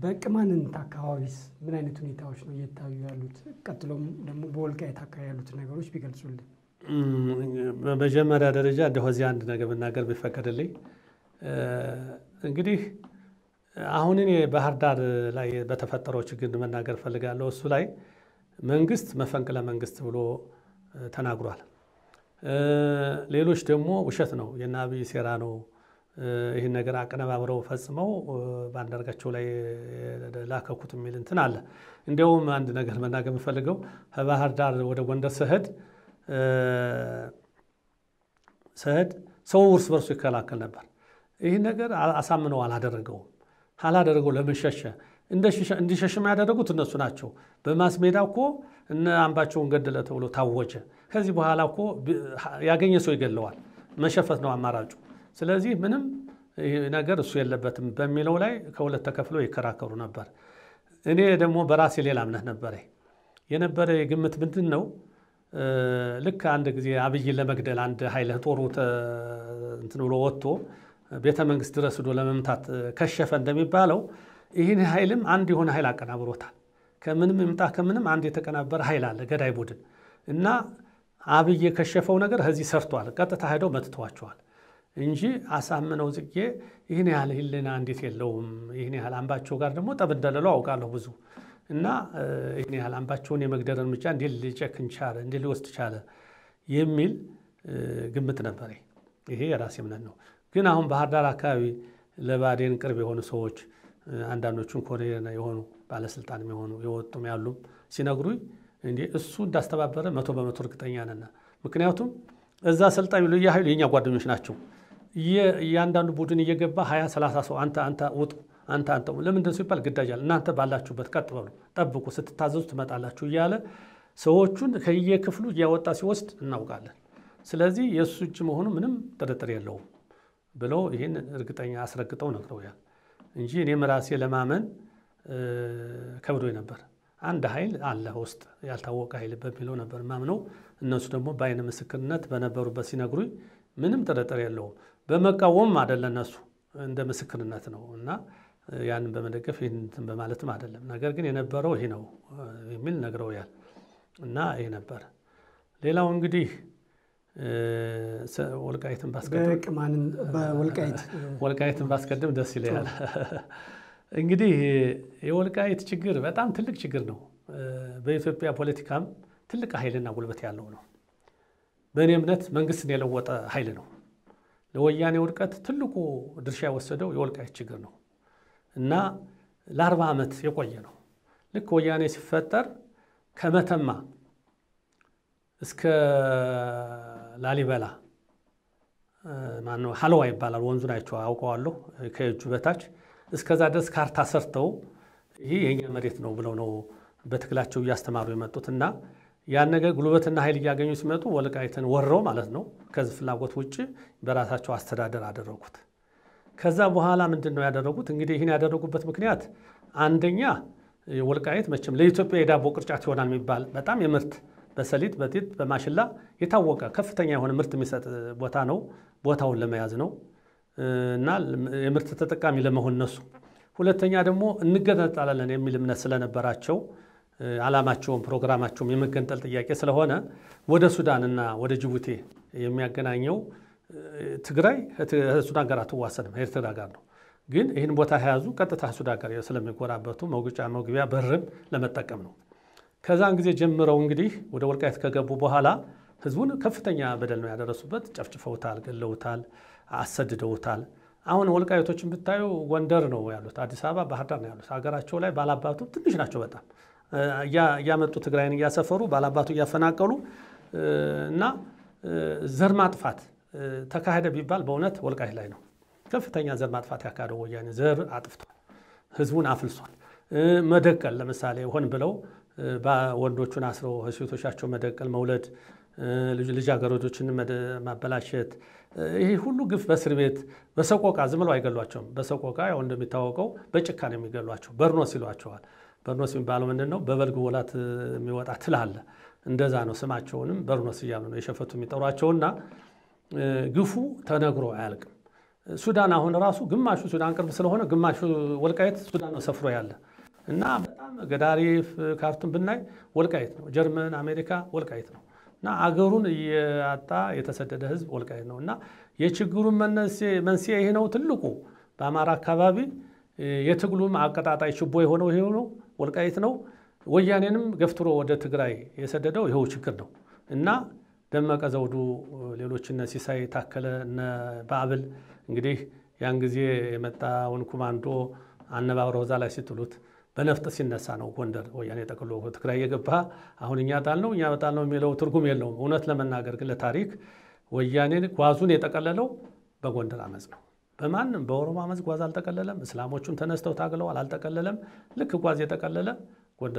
በቅማንን አካባቢስ ምን አይነት ሁኔታዎች ነው እየታዩ ያሉት? ቀጥሎም ደግሞ በወልቃይት አካባቢ ያሉት ነገሮች ቢገልጹልን። በመጀመሪያ ደረጃ እንደው እዚህ አንድ ነገር መናገር ቢፈቀድልኝ እንግዲህ አሁን እኔ ባህር ዳር ላይ በተፈጠረው ችግር መናገር ፈልጋለሁ። እሱ ላይ መንግስት መፈንቅለ መንግስት ብሎ ተናግሯል። ሌሎች ደግሞ ውሸት ነው የናብይ ሴራ ነው ይሄን ነገር አቀነባብረው ፈጽመው ባንዳርጋቸው ላይ ላከኩት የሚል እንትን አለ። እንደውም አንድ ነገር መናገር የምፈልገው ከባህር ዳር ወደ ጎንደር ሰህድ ሰው እርስ በርሱ ይከላከል ነበር። ይሄን ነገር አሳምነው አላደረገው ለምን ሸሸ? እንዲሸሽም ያደረጉት እነሱ ናቸው። በማስ ሜዳ እኮ እነ አምባቸውን ገደለ ተብሎ ታወጀ። ከዚህ በኋላ እኮ ያገኘ ሰው ይገለዋል። መሸፈት ነው አማራጩ። ስለዚህ ምንም ነገር እሱ የለበትም በሚለው ላይ ከሁለት ተከፍለው ይከራከሩ ነበር። እኔ ደግሞ በራሴ ሌላ እምነት ነበረ። የነበረ ግምት ምንድን ነው? ልክ አንድ ጊዜ አብይን ለመግደል አንድ ኃይል ጦሩ እንትን ብሎ ወጥቶ ቤተ መንግስት ድረስ ሄዶ ለመምታት ከሸፈ እንደሚባለው ይህን ኃይልም አንድ የሆነ ኃይል አቀናብሮታል። ከምንም ይምጣ ከምንም አንድ የተቀናበረ ኃይል አለ፣ ገዳይ ቡድን እና አብይ የከሸፈው ነገር ከዚህ ሰርቷል። ቀጥታ ሄደው መትተዋቸዋል እንጂ አሳምነው ጽጌ ይህን ያህል ህልና እንዴት የለውም። ይህን ያህል አምባቸው ጋር ደግሞ ጠብ እንደሌለው አውቃለሁ ብዙ እና ይህን ያህል አምባቸውን የመግደል እርምጃ እንዴት ሊጨክን ቻለ፣ እንዴት ሊወስድ ቻለ የሚል ግምት ነበረ። ይሄ የራሴ እምነት ነው። ግን አሁን ባህር ዳር አካባቢ ለባዴን ቅርብ የሆኑ ሰዎች አንዳንዶቹን ኮሎኔል የሆኑ ባለስልጣን የሆኑ የወጡም ያሉም ሲነግሩኝ እንዴ እሱ እንዳስተባበረ 100% እርግጠኛ ነን። ምክንያቱም እዛ ሰልጣኝ ልዩ ኃይሉ የኛ ጓደኞች ናቸው። እያንዳንዱ ቡድን እየገባ 20-30 ሰው አንተ ውጡ አንተ ለምን እንደሱ ይባል ግዳጃል እናንተ ባላችሁበት ቀጥ በሉ ጠብቁ ስትታዘዙ ትመጣላችሁ እያለ ሰዎቹን ከየክፍሉ እያወጣ ሲወስድ እናውቃለን። ስለዚህ የሱ እጅ መሆኑ ምንም ጥርጥር የለውም ብለው ይሄን እርግጠኛ አስረግጠው ነግረውኛል እንጂ እኔም ራሴ ለማመን ከብዶኝ ነበር። አንድ ኃይል አለ ውስጥ ያልታወቀ ኃይል በሚለው ነበር ማምነው። እነሱ ደግሞ በአይነ ምስክርነት በነበሩበት ሲነግሩኝ ምንም ጥርጥር የለውም። በመቃወም አይደለም እነሱ እንደ ምስክርነት ነው እና ያንን በመደገፍ ይሄን በማለትም አይደለም። ነገር ግን የነበረው ይሄ ነው የሚል ነግረውኛል እና ይሄ ነበር። ሌላው እንግዲህ ወልቃይትን ባስቀድም ደስ ይላል። እንግዲህ የወልቃይት ችግር በጣም ትልቅ ችግር ነው። በኢትዮጵያ ፖለቲካም ትልቅ ኃይልና ጉልበት ያለው ነው። በእኔ እምነት መንግስትን የለወጠ ኃይል ነው። ለወያኔ ውድቀት ትልቁ ድርሻ የወሰደው የወልቃይት ችግር ነው እና ለ40 ዓመት የቆየ ነው። ልክ ወያኔ ሲፈጠር ከመተማ እስከ ላሊበላ ማነው ሐልዋ ይባላል ወንዙን አይቼው አውቀዋለሁ ከእጁ በታች እስከዛ ድረስ ካርታ ሰርተው ይሄ የኛ መሬት ነው ብለው ነው በትክላቸው እያስተማሩ የመጡትና ያን ነገር ጉልበትና ኃይል እያገኙ ሲመጡ ወልቃይትን ወረው ማለት ነው ከዚህ ፍላጎት ውጪ በራሳቸው አስተዳደር አደረጉት። ከዛ በኋላ ምንድነው ያደረጉት? እንግዲህ ይሄን ያደረጉበት ምክንያት አንደኛ ወልቃይት መቼም ለኢትዮጵያ የዳቦ ቅርጫት ይሆናል የሚባል በጣም የምርት በሰሊጥ በጢጥ በማሽላ የታወቀ ከፍተኛ የሆነ ምርት የሚሰጥ ቦታ ነው። ቦታውን ለመያዝ ነው እና የምርት ተጠቃሚ ለመሆን ነሱ። ሁለተኛ ደግሞ እንገነጣለን የሚል እምነት ስለነበራቸው ዓላማቸውም ፕሮግራማቸውም የመገንጠል ጥያቄ ስለሆነ ወደ ሱዳንና ወደ ጅቡቲ የሚያገናኘው ትግራይ ከሱዳን ጋር አትዋሰንም ኤርትራ ጋር ነው። ግን ይህን ቦታ ያዙ ቀጥታ ሱዳን ጋር ስለሚጎራበቱ መውጫ መግቢያ በርም ለመጠቀም ነው። ከዛን ጊዜ ጀምረው እንግዲህ ወደ ወልቃይት ከገቡ በኋላ ህዝቡን ከፍተኛ በደል ነው ያደረሱበት። ጨፍጭፈውታል፣ ገለውታል፣ አሰድደውታል። አሁን ወልቃይቶችን ብታዩ ጎንደር ነው ያሉት፣ አዲስ አበባ ባህር ዳር ነው ያሉት። ሀገራቸው ላይ ባላባቱ ትንሽ ናቸው በጣም ያመጡ ትግራይን እያሰፈሩ ባላባቱ እያፈናቀሉ እና ዘር ማጥፋት ተካሄደ ቢባል በእውነት ወልቃይት ላይ ነው ከፍተኛ ዘር ማጥፋት ያካሄደው ወያኔ። ዘር አጥፍቷል፣ ህዝቡን አፍልሷል። መደቀል ለምሳሌ ሆን ብለው ወንዶቹን አስረው ሴቶቻቸው መደቀል መውለድ ልጃገረዶችን ማበላሸት ይሄ ሁሉ ግፍ በእስር ቤት በሰቆቃ ዝም ብለው አይገሏቸውም። በሰቆቃ ያው እንደሚታወቀው በጭካኔ የሚገሏቸው በርኖስ ይሏቸዋል። በርኖስ የሚባለው ምንድነው? በበልግ ወላት የሚወጣ ትል አለ። እንደዛ ነው። ስማቸውንም በርኖስ እያሉ ነው የሸፈቱ የሚጠሯቸውና ግፉ ተነግሮ አያልቅም። ሱዳን አሁን ራሱ ግማሹ ሱዳን ቅርብ ስለሆነ ግማሹ ወልቃይት ሱዳን ነው ሰፍሮ ያለ እና በጣም ገዳሪፍ ካርቱም ብናይ ወልቃይት ነው። ጀርመን፣ አሜሪካ ወልቃይት ነው እና አገሩን እያጣ የተሰደደ ህዝብ ወልቃይት ነው እና የችግሩን መንስኤ ይሄ ነው። ትልቁ በአማራ አካባቢ የትግሉም አቀጣጣይ ችቦ የሆነው ይሄ ነው፣ ወልቃይት ነው። ወያኔንም ገፍትሮ ወደ ትግራይ የሰደደው ይሄው ችግር ነው እና ደመቀ ዘውዱ፣ ሌሎች እነ ሲሳይ ታከለ፣ እነ ባብል እንግዲህ ያን ጊዜ የመጣውን ኮማንዶ አነባብረው እዛ ላይ ሲጥሉት በነፍጥ ሲነሳ ነው ጎንደር ወያኔ ጠቅሎ ትግራይ የገባ። አሁን እኛ ጣልነው የሚለው ትርጉም የለውም። እውነት ለመናገር ግን ለታሪክ ወያኔ ጓዙን የጠቀለለው በጎንደር አመፅ ነው። በማንም በኦሮሞ አመፅ ጓዝ አልጠቀለለም። እስላሞቹም ተነስተው ታግለዋል፣ አልጠቀለለም። ልክ ጓዝ የጠቀለለ ጎንደር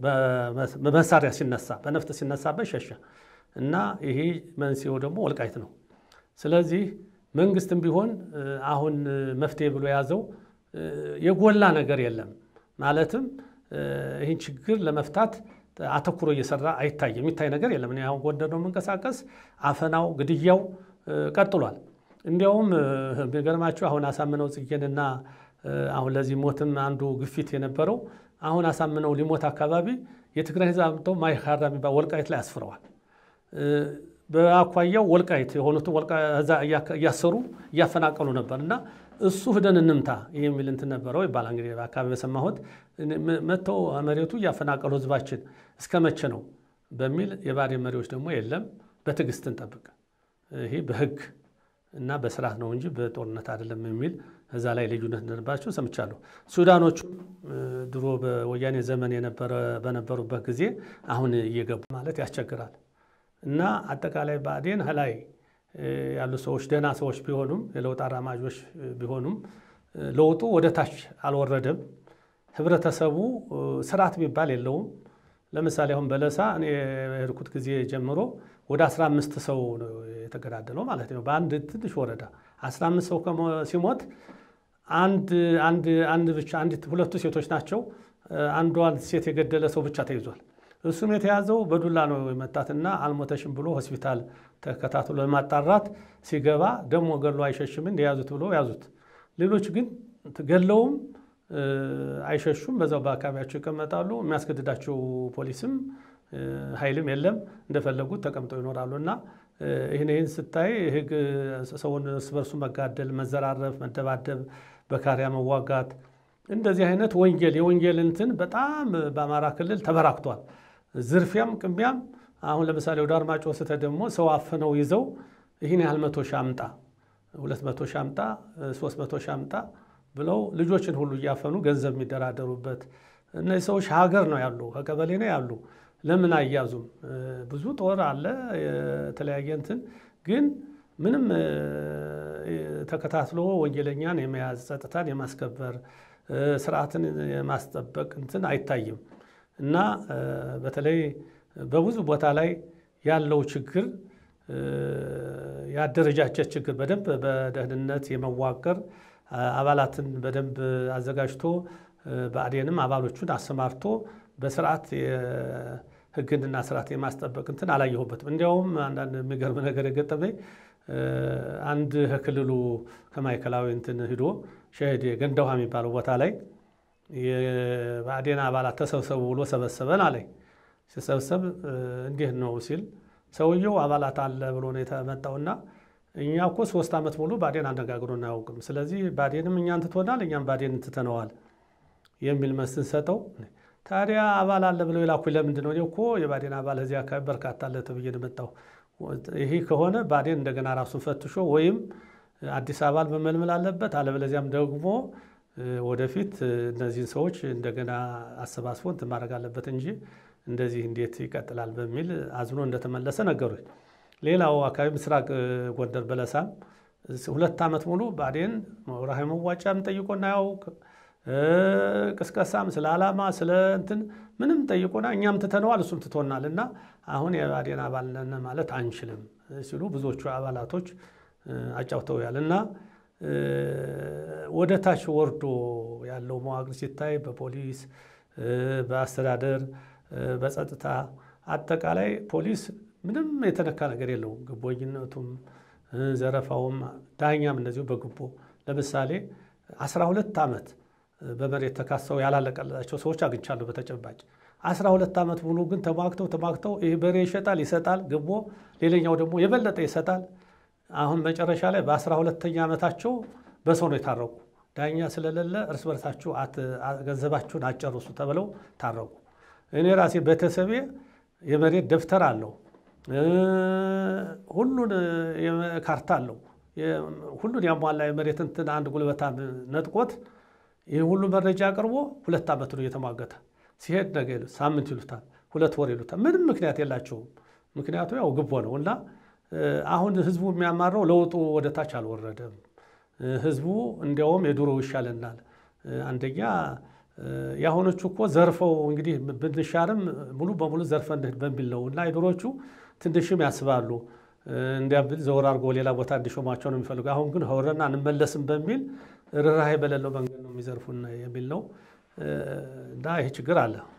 በመሳሪያ ሲነሳ በነፍጥ ሲነሳበት ሸሸ እና ይሄ መንስኤው ደግሞ ወልቃይት ነው። ስለዚህ መንግስትም ቢሆን አሁን መፍትሄ ብሎ የያዘው የጎላ ነገር የለም። ማለትም ይህን ችግር ለመፍታት አተኩሮ እየሰራ አይታይም። የሚታይ ነገር የለም። እኔ አሁን ጎንደር ነው የምንቀሳቀስ፣ አፈናው ግድያው ቀጥሏል። እንዲያውም የሚገርማችሁ አሁን አሳምነው ጽጌንና አሁን ለዚህ ሞትም አንዱ ግፊት የነበረው አሁን አሳምነው ሊሞት አካባቢ የትግራይ ህዝብ አምጥተው ማይካድራ የሚባል ወልቃይት ላይ አስፍረዋል። በአኳያው ወልቃይት የሆኑትን እያሰሩ እያፈናቀሉ ነበር እና እሱ ሂደን እንምታ የሚል እንትን ነበረው ይባላል። እንግዲህ በአካባቢ በሰማሁት መጥተው መሬቱ እያፈናቀሉ ህዝባችን እስከ መቼ ነው በሚል የባዴን መሪዎች ደግሞ የለም በትዕግስት እንጠብቅ፣ ይሄ በህግ እና በስርዓት ነው እንጂ በጦርነት አይደለም የሚል እዛ ላይ ልዩነት እንደነበራቸው ሰምቻለሁ። ሱዳኖቹ ድሮ በወያኔ ዘመን በነበሩበት ጊዜ አሁን እየገቡ ማለት ያስቸግራል እና አጠቃላይ ባዴን ላይ ያሉ ሰዎች ደህና ሰዎች ቢሆኑም የለውጥ አራማጆች ቢሆኑም ለውጡ ወደ ታች አልወረደም። ህብረተሰቡ ስርዓት የሚባል የለውም። ለምሳሌ አሁን በለሳ እኔ የሄድኩት ጊዜ ጀምሮ ወደ 15 ሰው ነው የተገዳደለው ማለት ነው። በአንድ ትንሽ ወረዳ 15 ሰው ሲሞት ሁለቱ ሴቶች ናቸው። አንዷን ሴት የገደለ ሰው ብቻ ተይዟል። እሱም የተያዘው በዱላ ነው የመታትና አልሞተሽም ብሎ ሆስፒታል ተከታትሎ ለማጣራት ሲገባ ደሞ ገሎ አይሸሽም እንደያዙት ብሎ ያዙት። ሌሎች ግን ገለውም አይሸሹም፣ በዛው በአካባቢያቸው ይቀመጣሉ። የሚያስገድዳቸው ፖሊስም ኃይልም የለም፣ እንደፈለጉት ተቀምጠው ይኖራሉና ይህን ስታይ ህግ ሰውን እርስ በርሱ መጋደል፣ መዘራረፍ፣ መደባደብ፣ በካሪያ መዋጋት እንደዚህ አይነት የወንጀል እንትን በጣም በአማራ ክልል ተበራክቷል። ዝርፊያም ቅሚያም አሁን ለምሳሌ ወደ አርማጭሆ ስትሄድ ደግሞ ሰው አፍነው ይዘው ይህን ያህል 100 ሺህ አምጣ፣ 200 ሺህ አምጣ፣ 300 ሺህ አምጣ ብለው ልጆችን ሁሉ እያፈኑ ገንዘብ የሚደራደሩበት እነዚህ ሰዎች ሀገር ነው ያሉ፣ ከቀበሌ ነው ያሉ። ለምን አያዙም? ብዙ ጦር አለ የተለያየ እንትን፣ ግን ምንም ተከታትሎ ወንጀለኛን የመያዝ ጸጥታን የማስከበር ስርዓትን የማስጠበቅ እንትን አይታይም እና በተለይ በብዙ ቦታ ላይ ያለው ችግር የአደረጃጀት ችግር በደንብ በደህንነት የመዋቀር አባላትን በደንብ አዘጋጅቶ ብአዴንም አባሎቹን አሰማርቶ በስርዓት ህግንና ስርዓት የማስጠበቅ እንትን አላየሁበትም። እንዲያውም አንዳንድ የሚገርም ነገር የገጠመኝ አንድ ክልሉ ከማዕከላዊ እንትን ሂዶ ሸሄድ ገንዳውሃ የሚባለው ቦታ ላይ የብአዴን አባላት ተሰብሰቡ ብሎ ሰበሰበን አለኝ። ሲሰብሰብ እንዴት ነው ሲል ሰውየው አባላት አለ ብሎ ነው የተመጣውና እኛ እኮ 3 ዓመት ሙሉ ብአዴን አነጋግሮን አያውቅም፣ ስለዚህ ብአዴንም እኛን ትቶናል፣ እኛም ብአዴን ትተነዋል የሚል መስን ሰጠው። ታዲያ አባል አለ ብለው ይላኩኝ ለምንድን ነው? እኔ እኮ የብአዴን አባል እዚህ አካባቢ በርካታ አለ ተብዬ ነው የመጣው። ይሄ ከሆነ ብአዴን እንደገና ራሱን ፈትሾ ወይም አዲስ አባል መመልመል አለበት፣ አለበለዚያም ደግሞ ወደፊት እነዚህን ሰዎች እንደገና አሰባስቦ እንትን ማድረግ አለበት እንጂ እንደዚህ እንዴት ይቀጥላል በሚል አዝኖ እንደተመለሰ ነገሩኝ። ሌላው አካባቢ ምስራቅ ጎንደር በለሳም 2 ዓመት ሙሉ ብአዴን ወርሃዊ መዋጫም ጠይቆና ያውቅ ቅስቀሳም ስለ ዓላማ ስለ እንትን ምንም ጠይቆና እኛም ትተነዋል እሱም ትቶናልና አሁን የብአዴን አባል ነን ማለት አንችልም ሲሉ ብዙዎቹ አባላቶች አጫውተውያልና ወደ ታች ወርዶ ያለው መዋቅር ሲታይ በፖሊስ በአስተዳደር በጸጥታ አጠቃላይ ፖሊስ ምንም የተነካ ነገር የለውም። ግቦኝነቱም ዘረፋውም ዳኛም እንደዚሁ በግቦ ለምሳሌ 12 ዓመት በመሬት ተካሰው ያላለቀላቸው ሰዎች አግኝቻለሁ በተጨባጭ 12 ዓመት ሙሉ ግን ተማክተው ይሄ በሬ ይሰጣል ግቦ ሌላኛው ደግሞ የበለጠ ይሰጣል። አሁን መጨረሻ ላይ በ12ኛ ዓመታቸው በሰው ነው የታረቁ። ዳኛ ስለሌለ እርስ በርሳችሁ ገንዘባችሁን አጨርሱ ተብለው ታረቁ። እኔ ራሴ ቤተሰቤ የመሬት ደብተር አለው፣ ሁሉን ካርታ አለው፣ ሁሉን ያሟላ የመሬት እንትን አንድ ጉልበታም ነጥቆት ይህ ሁሉ መረጃ አቅርቦ 2 ዓመት ነው እየተሟገተ ሲሄድ ነገ ይሉት ሳምንት ይሉታል 2 ወር ይሉታል። ምንም ምክንያት የላቸውም። ምክንያቱ ያው ግቦ ነው እና አሁን ህዝቡ የሚያማረው ለውጡ ወደ ታች አልወረደም። ህዝቡ እንዲያውም የድሮ ይሻለናል። አንደኛ ያሁኖቹ እኮ ዘርፈው እንግዲህ ብንሻርም ሙሉ በሙሉ ዘርፈን በሚል ነው እና የድሮቹ ትንሽም ያስባሉ እንዲያብል ዘወር አድርጎ ሌላ ቦታ እንዲሾማቸው ነው የሚፈልጉ። አሁን ግን ሆረና እንመለስም በሚል ርህራሄ በሌለው መንገድ ነው የሚዘርፉን የሚል ነው እና ይሄ ችግር አለ።